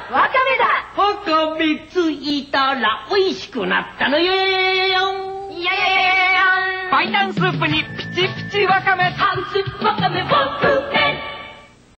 わかめだ。 わかめついたら美味しくなったのよよよよよよん。 いやいやいやいやいや。 白湯スープにピチピチわかめ。 ハウスわかめポップ。